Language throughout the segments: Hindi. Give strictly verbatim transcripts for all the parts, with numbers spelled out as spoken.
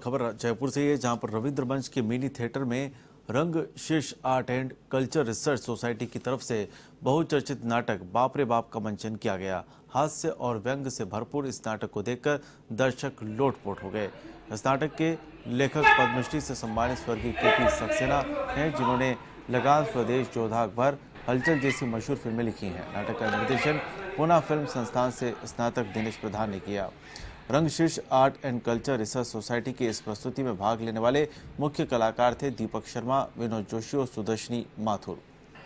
खबर जयपुर से है, जहां पर रविंद्र मंच के मिनी थिएटर में Rang Shirsh art and culture research society की तरफ से बहुचर्चित नाटक बाप रे बाप का मंचन किया गया। हास्य और व्यंग से भरपूर इस नाटक को देखकर दर्शक लोटपोट हो गए। इस नाटक के लेखक पद्मश्री से सम्मानित स्वर्गीय के पी सक्सेना हैं, जिन्होंने लगान, स्वदेश, जोधा अकबर, हलचल जैसी मशहूर फिल्में लिखी हैं। नाटक का निर्देशन पूना फिल्म संस्थान से स्नातक दिनेश प्रधान ने किया। Rangshirsh art and culture research society की इस प्रस्तुति में भाग लेने वाले मुख्य कलाकार थे दीपक शर्मा, विनोद जोशी और सुदर्शनी माथुर।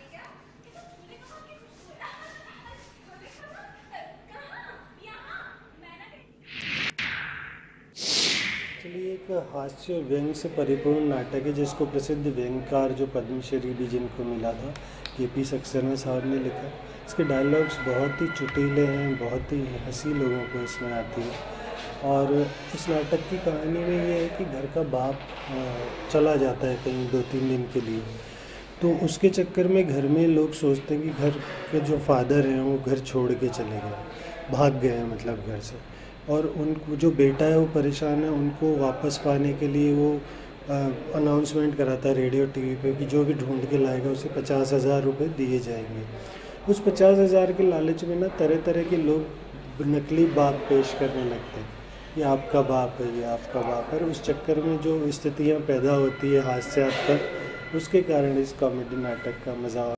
चलिए, एक हास्य और व्यंग से परिपूर्ण नाटक है जिसको प्रसिद्ध व्यंगकार जो पद्मश्री भी जिनको मिला था के पी सक्सेना साहब ने लिखा। इसके डायलॉग्स बहुत ही चुटीले हैं, बहुत ही हंसी लोगों को इसमें आती है। और इस नाटक की कहानी में ये है कि घर का बाप चला जाता है कहीं दो तीन दिन के लिए, तो उसके चक्कर में घर में लोग सोचते हैं कि घर के जो फादर हैं वो घर छोड़ के चले गए, भाग गए हैं मतलब घर से, और उनको जो बेटा है वो परेशान है। उनको वापस पाने के लिए वो अनाउंसमेंट कराता है रेडियो टीवी पे कि जो भी ढूंढ के लाएगा उसे पचास हज़ार रुपये दिए जाएंगे। उस पचास हज़ार के लालच में ना तरह तरह के लोग नकली बाप पेश करने लगते हैं, ये आपका बाप है, ये आपका बाप है। उस चक्कर में जो स्थितियाँ पैदा होती है हास्यास्पद, उसके कारण इस कॉमेडी नाटक का मज़ा